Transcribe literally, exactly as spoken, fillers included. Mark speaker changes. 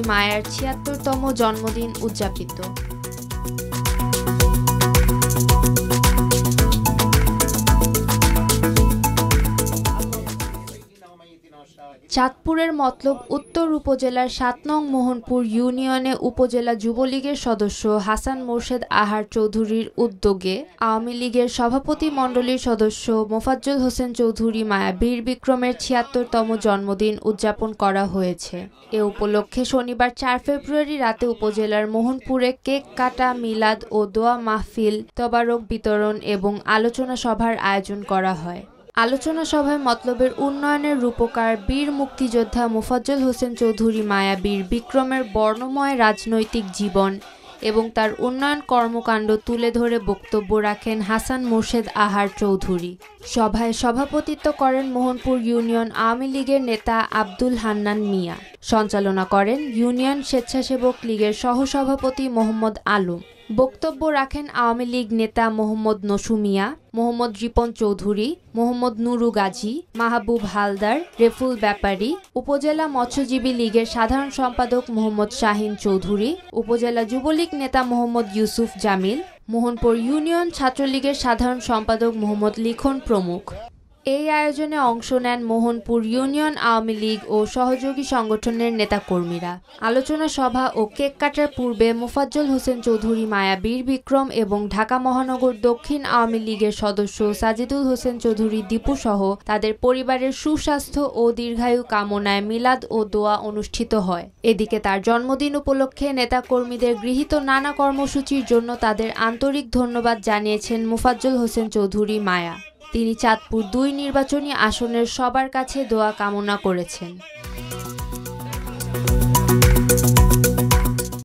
Speaker 1: মায়ার ছিয়াত্তরতম জন্মদিন উদযাপিত। চাঁদপুরের মতলব উত্তর উপজেলার সাত নং মোহনপুর ইউনিয়নে উপজেলা যুবলীগের সদস্য হাসান মোরশেদ আহার চৌধুরীর উদ্যোগে আওয়ামী লীগের সভাপতি মণ্ডলীর সদস্য মোফাজ্জল হোসেন চৌধুরী মায়া বীর বিক্রমের ছিয়াত্তরতম জন্মদিন উদযাপন করা হয়েছে। এ উপলক্ষে শনিবার চার ফেব্রুয়ারি রাতে উপজেলার মোহনপুরে কেক কাটা, মিলাদ ও দোয়া মাহফিল, তবারক বিতরণ এবং আলোচনা সভার আয়োজন করা হয়। আলোচনা সভায় মতলবের উন্নয়নের রূপকার বীর মুক্তিযোদ্ধা মোফাজ্জল হোসেন চৌধুরী মায়া বীর বিক্রমের বর্ণময় রাজনৈতিক জীবন এবং তার উন্নয়ন কর্মকাণ্ড তুলে ধরে বক্তব্য রাখেন হাসান মোরশেদ আহার চৌধুরী। সভায় সভাপতিত্ব করেন মোহনপুর ইউনিয়ন আওয়ামী লীগের নেতা আব্দুল হান্নান মিয়া। সঞ্চালনা করেন ইউনিয়ন স্বেচ্ছাসেবক লীগের সহসভাপতি মোহাম্মদ আলম। বক্তব্য রাখেন আওয়ামী লীগ নেতা মোহাম্মদ নসু মিয়া, মোহাম্মদ রিপন চৌধুরী, মোহাম্মদ নুরু গাজী, মাহবুব হালদার, রেফুল ব্যাপারী, উপজেলা মৎস্যজীবী লীগের সাধারণ সম্পাদক মোহাম্মদ শাহিন চৌধুরী, উপজেলা যুবলীগ নেতা মোহাম্মদ ইউসুফ জামিল, মোহনপুর ইউনিয়ন ছাত্রলীগের সাধারণ সম্পাদক মোহাম্মদ লিখন প্রমুখ। এই আয়োজনে অংশ নেন মোহনপুর ইউনিয়ন আওয়ামী লীগ ও সহযোগী সংগঠনের নেতাকর্মীরা। আলোচনা সভা ও কেক কাটার পূর্বে মোফাজ্জল হোসেন চৌধুরী মায়া বীর বিক্রম এবং ঢাকা মহানগর দক্ষিণ আওয়ামী লীগের সদস্য সাজিদুল হোসেন চৌধুরী দীপু সহ তাদের পরিবারের সুস্বাস্থ্য ও দীর্ঘায়ু কামনায় মিলাদ ও দোয়া অনুষ্ঠিত হয়। এদিকে তার জন্মদিন উপলক্ষে নেতাকর্মীদের গৃহীত নানা কর্মসূচির জন্য তাদের আন্তরিক ধন্যবাদ জানিয়েছেন মোফাজ্জল হোসেন চৌধুরী মায়া। তিনি চাঁদপুর দুই নির্বাচনী আসনের সবার কাছে দোয়া কামনা করেছেন।